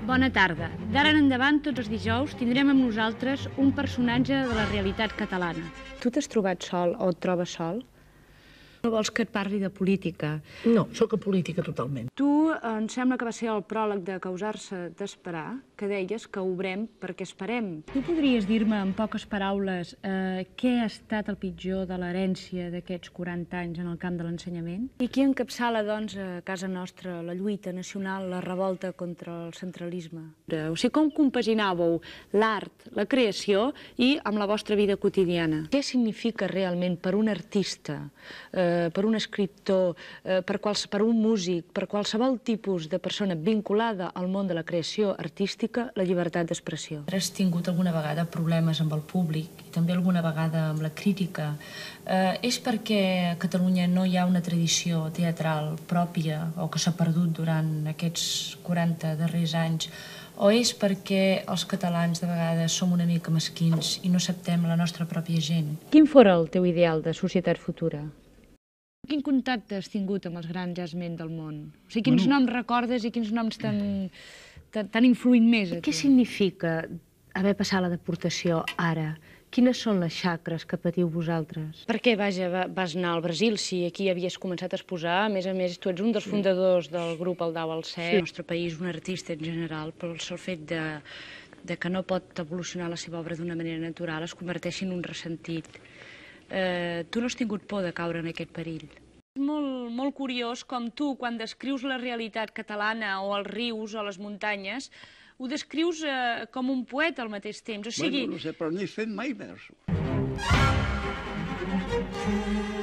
Bona tarda. D'ara en endavant, tots els dijous, tindrem amb nosaltres un personatge de la realitat catalana. Tu t'has trobat sol o et trobes sol? No vols que et parli de política? No, sóc apolítica totalment. Tu, em sembla que va ser el pròleg de Causar-se d'esperar, que deies que obrem perquè esperem. Tu podries dir-me, en poques paraules, què ha estat el pitjor de l'herència d'aquests 40 anys en el camp de l'ensenyament? I qui encapçala, doncs, a casa nostra la lluita nacional, la revolta contra el centralisme? O sigui, com compaginàveu l'art, la creació i amb la vostra vida quotidiana? Què significa realment per un artista, per un escriptor, per un músic, per qualsevol tipus de persona vinculada al món de la creació artística, la llibertat d'expressió? Has tingut alguna vegada problemes amb el públic i també alguna vegada amb la crítica. És perquè a Catalunya no hi ha una tradició teatral pròpia o que s'ha perdut durant aquests 40 darrers anys, o és perquè els catalans de vegades som una mica mesquins i no acceptem la nostra pròpia gent? Quin fora el teu ideal de societat futura? Quin contacte has tingut amb els grans jazzmen del món? O sigui, quins noms recordes i quins noms t'han influït més? Què significa haver passat la deportació ara? Quines són les xacres que patiu vosaltres? Per què, vaja, vas anar al Brasil si aquí havies començat a exposar? A més, tu ets un dels fundadors del grup El Dau al Cel. El nostre país, un artista en general, pel sol fet de que no pot evolucionar la seva obra d'una manera natural, es converteix en un ressentit. Tu no has tingut por de caure en aquest perill? És molt curiós com tu, quan descrius la realitat catalana o els rius o les muntanyes, ho descrius com un poeta al mateix temps. O sigui... Bueno, no sé, però no he fet mai versos.